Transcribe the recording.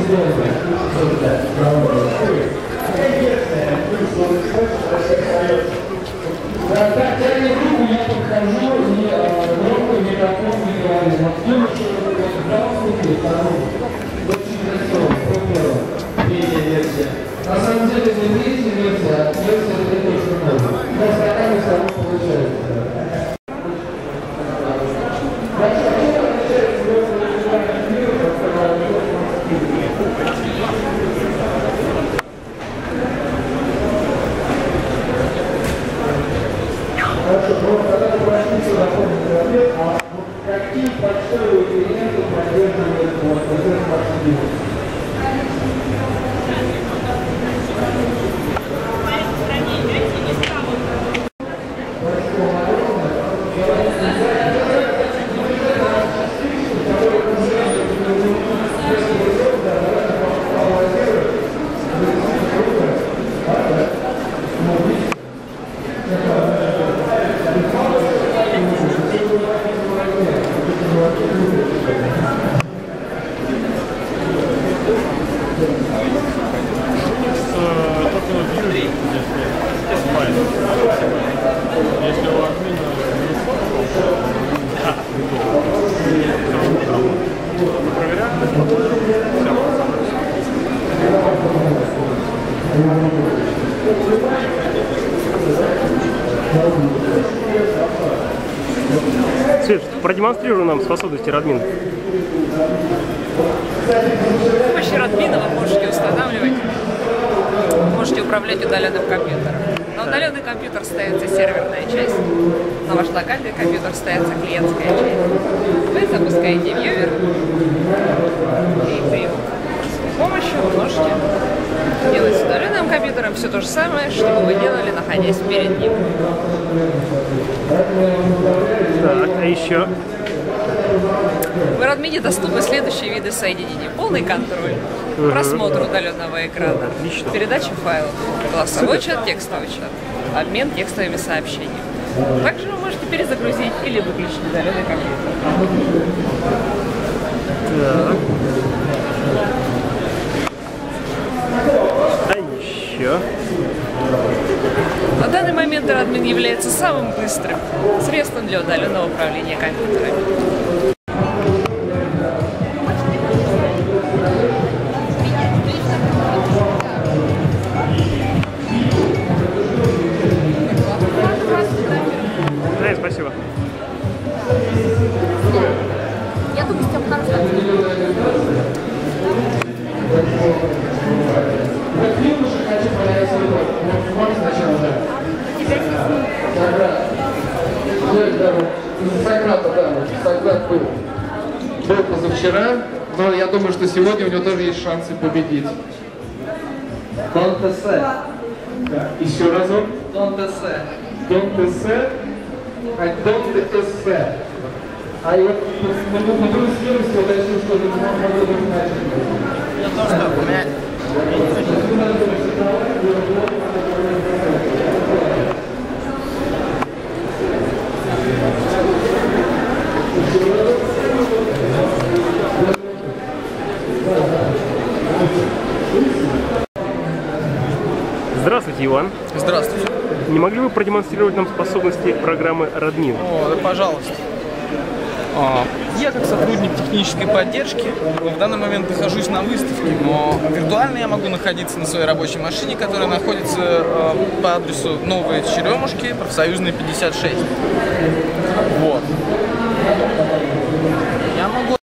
На самом деле не видите версия, а версия это точно можно. Но стаканы все равно получается. Хорошо, но когда вы возьмите запомните ответ, а какие почтовые элементы поддерживают процесс маршрутировки? Свет, продемонстрируй нам способности Радмина. С помощью Радмина вы можете устанавливать, можете управлять удаленным компьютером. На удаленный компьютер ставится серверная часть, на ваш локальный компьютер ставится клиентская часть. Вы запускаете вьювер и при помощью вы можете делать с удаленным компьютером все то же самое, что бы вы делали, находясь перед ним. Так, а еще? В Радмине доступны следующие виды соединений. Полный контроль, просмотр удаленного экрана, передача файлов, голосовой чат, текстовый чат, обмен текстовыми сообщениями. Также вы можете перезагрузить или выключить удаленный компьютер. Так. А еще? На данный момент Радмин является самым быстрым средством для удаленного управления компьютерами. Спасибо. Я думаю, что хорошо. Сократ был позавчера, но я думаю, что сегодня у него тоже есть шансы победить. Don't esse. Еще разок. Don't esse. Don't esse. I don't esse. А я вот на другой схемности уточнил, что это могло быть иначе. Я тоже так, у меня... Здравствуйте, Иван. Здравствуйте. Не могли бы продемонстрировать нам способности программы Радмин? О, да, пожалуйста. Я как сотрудник технической поддержки в данный момент нахожусь на выставке, но виртуально я могу находиться на своей рабочей машине, которая находится по адресу Новые Черемушки, Профсоюзная 56. Вот.